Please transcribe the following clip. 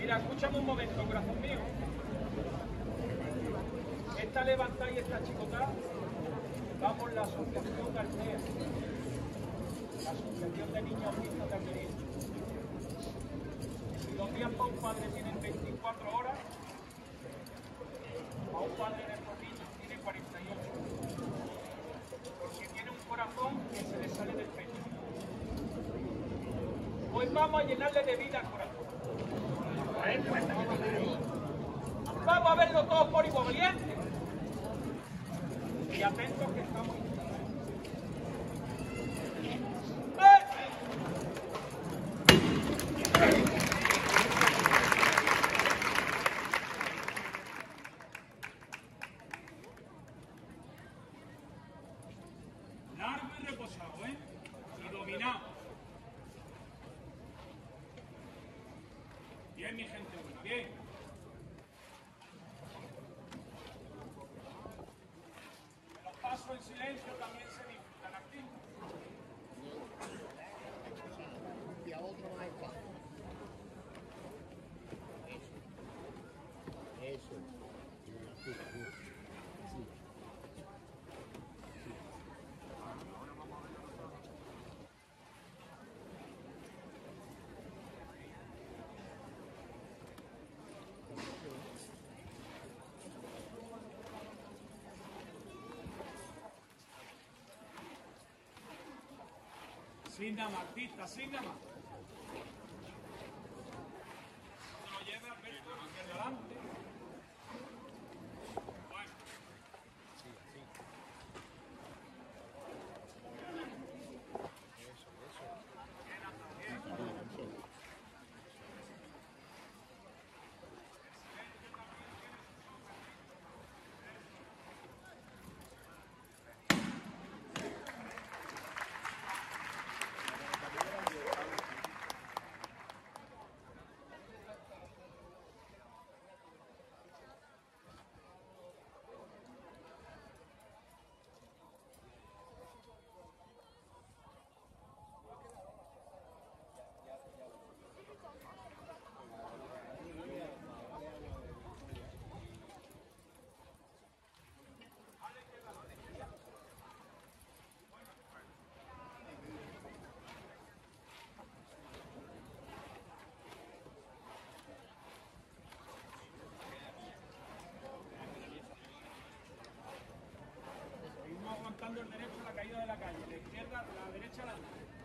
Mira, escúchame un momento, corazón mío. Esta levantada y esta chicotada, vamos la asociación García, la asociación de niños autistas de Almería. Si los días para un padre tienen 24 horas, para un padre de estos niños tiene 48. Porque tiene un corazón que se le sale del pecho. Hoy vamos a llenarle de vida al corazón. Vamos a verlo todos por igual, valiente. Y atentos que estamos. Largo y reposado, y dominado. Bien, mi gente, bien. Los pasos en silencio también se disfrutan aquí. Y a otro más espacio. Eso. Sin nada más, artista, sin nada más. Se lo lleva Alberto hacia adelante. Bueno. Sí, así. Seguimos aguantando el derecho a la caída de la calle. La izquierda, la derecha, la